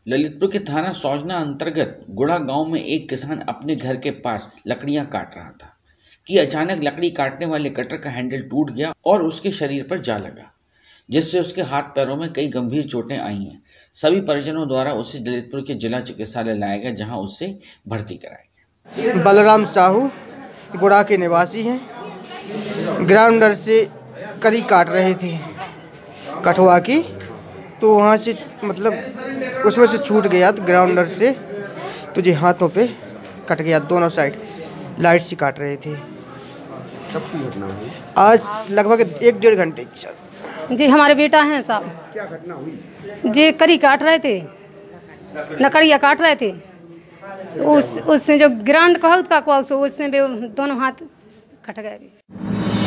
ललितपुर के थाना सौजना अंतर्गत गुड़ा गांव में एक किसान अपने घर के पास लकड़ियां काट रहा था कि अचानक लकड़ी काटने वाले कटर का हैंडल टूट गया और उसके शरीर पर जा लगा, जिससे उसके हाथ पैरों में कई गंभीर चोटें आई हैं। सभी परिजनों द्वारा उसे ललितपुर के जिला चिकित्सालय लाया गया, जहां उसे भर्ती कराया गया। बलराम साहू गुड़ा के निवासी हैं। ग्राउंडर से करी काट रहे थे कठवा की, तो वहाँ से मतलब उसमें से छूट गया, तो ग्राउंडर से तुझे हाथों पे कट गया, दोनों साइड लाइट से काट रहे थे। कब की घटना हुई? आज लगभग 1-1.5 घंटे की। सर जी हमारे बेटा हैं साहब। क्या घटना हुई? जी करी काट रहे थे, लकड़ियाँ काट रहे थे। उससे जो ग्राउंड का उससे दोनों हाथ कट गए।